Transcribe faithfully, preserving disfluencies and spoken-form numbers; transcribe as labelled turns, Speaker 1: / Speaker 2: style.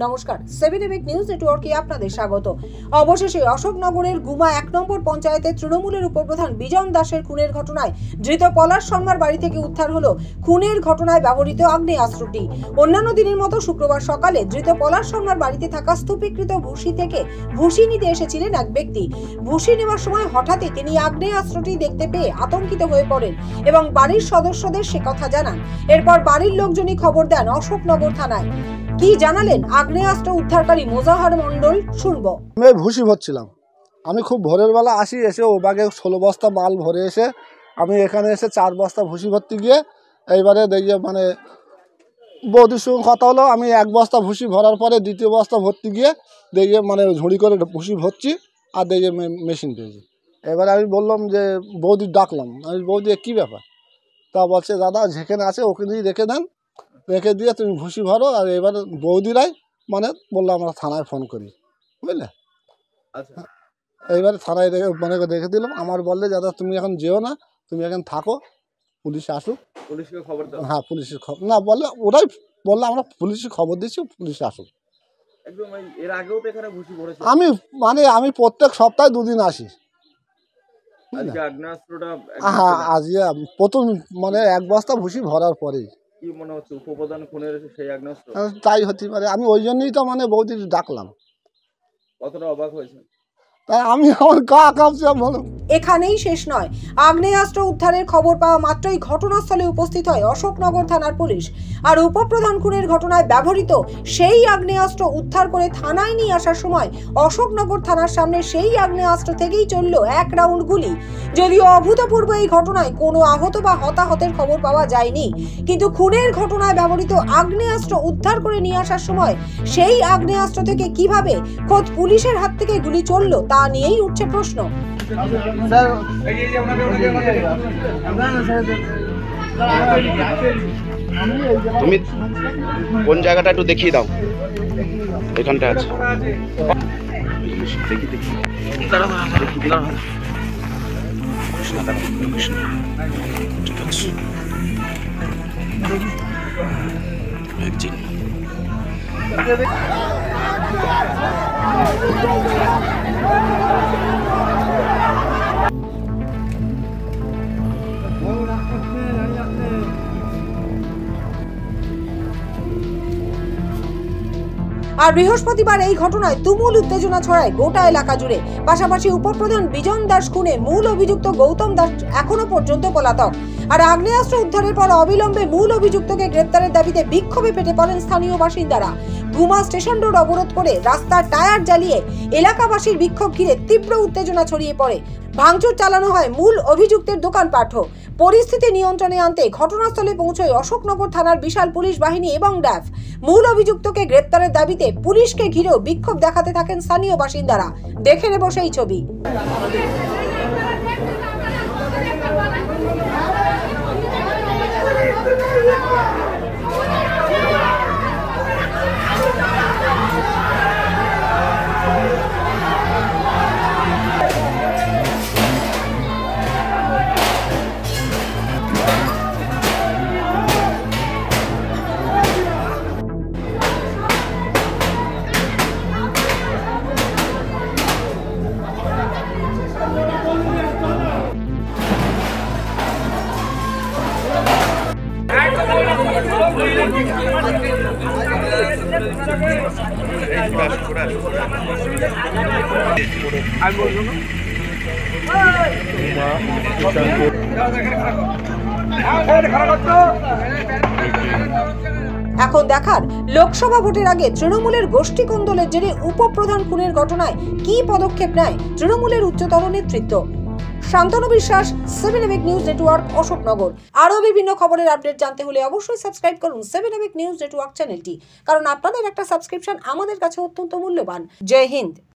Speaker 1: নমস্কার, সেভেন এবিক নিউজ নেটওয়ার্কে আপনাদের স্বাগত। অবশেষে অশোকনগরের গুমা এক নম্বর পঞ্চায়েতের তৃণমূলের উপপ্রধান বিজন দাসের খুনের ঘটনায় ধৃত পলাশ শর্মার বাড়ি থেকে উদ্ধার হলো খুনের ঘটনায় ব্যবহৃত আগ্নেয়াস্ত্রটি। অন্যান্য দিনের মতো শুক্রবার সকালে ধৃত পলাশ শর্মার বাড়িতে থাকা স্তূপীকৃত ভুসি থেকে ভুসি নিতে এসেছিলেন এক ব্যক্তি। ভুসি নেওয়ার সময় হঠাৎই তিনি আগ্নেয়াস্ত্রটি দেখতে পেয়ে আতঙ্কিত হয়ে পড়েন এবং বাড়ির সদস্যদের সে কথা জানান। এরপর বাড়ির লোকজনই খবর দেন অশোকনগর থানায়। কি জানালেন আগ্নেয়াস্ত্র উদ্ধারকারী মোজাহার মন্ডল, শুনবো।
Speaker 2: আমি ভুসি ভরছিলাম, আমি খুব ভোরের বেলা আসি, এসে ও বাগে ষোলো বস্তা মাল ভরে এসে আমি এখানে এসে চার বস্তা ভুসি ভরতে গিয়ে এইবারে দেখি মানে বৌদির সঙ্গে কথা হলো, আমি এক বস্তা ভুসি ভরার পরে দ্বিতীয় বস্তা ভর্তি গিয়ে দেখি মানে ঝুড়ি করে ভুসি ভরছি আর দেখি মেশিন পেয়েছি। এবারে আমি বললাম যে বৌদি ডাকলাম, আমি বৌদি কী ব্যাপার? তা বলছে দাদা যেখানে আছে ওখানেই রেখে দেন, রেখে দিয়ে তুমি ভুসি ভরো। আর এবার বৌদিরাই মানে বললো আমরা থানায় ফোন করি, বুঝলে। আচ্ছা, এইবারে থানায় রেখে মনে করে রেখে দিলাম। আমার বললে দাদা তুমি এখন যেও না, তুমি এখন থাকো, পুলিশ আসুক।
Speaker 3: পুলিশকে খবর দাও?
Speaker 2: হ্যাঁ, পুলিশের খবর না বললে, ওরাই বললো আমরা পুলিশের খবর দিচ্ছি, পুলিশ আসুক।
Speaker 3: একদম এর আগেও তো এখানে ভুসি ভরেছে।
Speaker 2: আমি মানে আমি প্রত্যেক সপ্তাহে দুদিন আসি।
Speaker 3: আজকে আগ্নেয়াস্ত্রটা
Speaker 2: হ্যাঁ, আজকে প্রথম মানে এক বস্তা ভুসি ভরার পরেই
Speaker 3: কি মনে হচ্ছে উপপ্রধান খুনের সেই আগ্নেয়াস্ত্র?
Speaker 2: তাই হতে পারে, আমি ওই জন্যই তো মানে বৌদি ডাকলাম।
Speaker 3: কতটা অবাক হয়েছে?
Speaker 2: তাই আমি আমার গা কাঁপছে। বলো,
Speaker 1: এখানেই শেষ নয়। আগ্নেয়াস্ত্র উদ্ধারের খবর পাওয়া মাত্রই ঘটনাস্থলে উপস্থিত হয় অশোকনগর থানার পুলিশ। আর উপপ্রধান খুনের ঘটনায় ব্যবহৃত সেই আগ্নেয়াস্ত্র উদ্ধার করে থানায় নিয়ে আসার সময় অশোকনগর থানার সামনে সেই আগ্নেয়াস্ত্র থেকেই চলল এক রাউন্ড গুলি। যদিও অভূতপূর্ব এই ঘটনায় কোনো আহত বা হতাহতের খবর পাওয়া যায়নি, কিন্তু খুনের ঘটনায় ব্যবহৃত আগ্নেয়াস্ত্র উদ্ধার করে নিয়ে আসার সময় সেই আগ্নেয়াস্ত্র থেকে কিভাবে খোদ পুলিশের হাত থেকে গুলি চলল তা নিয়েই উঠছে প্রশ্ন।
Speaker 4: তুমি কোন জায়গাটা একটু দেখিয়ে দাও, এখানটা আছে। দেখি দেখি
Speaker 1: আর বৃহস্পতিবার এই ঘটনায় তুমুল উত্তেজনা ছড়ায় গোটা এলাকা জুড়ে। পাশাপাশি উপপ্রধান বিজন দাস খুনে মূল অভিযুক্ত গৌতম দাস এখনো পর্যন্ত পলাতক। আর আগ্নেয়াস্ত্র উদ্ধারের পর অবিলম্বে মূল অভিযুক্তকে গ্রেপ্তারের দাবিতে বিক্ষোভে ফেটে পড়েন স্থানীয় বাসিন্দারা। গুমা স্টেশন রোড অবরোধ করে রাস্তার টায়ার জ্বালিয়ে এলাকাবাসীর বিক্ষোভ ঘিরে তীব্র উত্তেজনা ছড়িয়ে পড়ে। ভাঙচুর চালানো হয় মূল অভিযুক্তের দোকানপাটও। পরিস্থিতি নিয়ন্ত্রণে আনতে ঘটনাস্থলে পৌঁছয় অশোকনগর থানার বিশাল পুলিশ বাহিনী এবং ড্যাফ। মূল অভিযুক্তকে গ্রেপ্তারের দাবিতে পুলিশকে ঘিরেও বিক্ষোভ দেখাতে থাকেন স্থানীয় বাসিন্দারা। দেখে নেব সেই ছবি। এখন দেখার লোকসভা ভোটের আগে তৃণমূলের গোষ্ঠী কোন্দলের জেরে উপপ্রধান খুনের ঘটনায় কি পদক্ষেপ নেয় তৃণমূলের উচ্চতর নেতৃত্ব। শান্তনু বিশ্বাস, সেভেন এবিক নিউজ নেটওয়ার্ক, অশোকনগর। আরও বিভিন্ন খবরের আপডেট জানতে হলে অবশ্যই সাবস্ক্রাইব করুন সেভেন এবিক নিউজ নেটওয়ার্ক চ্যানেলটি, কারণ আপনাদের একটা সাবস্ক্রিপশন আমাদের কাছে অত্যন্ত মূল্যবান। জয় হিন্দ।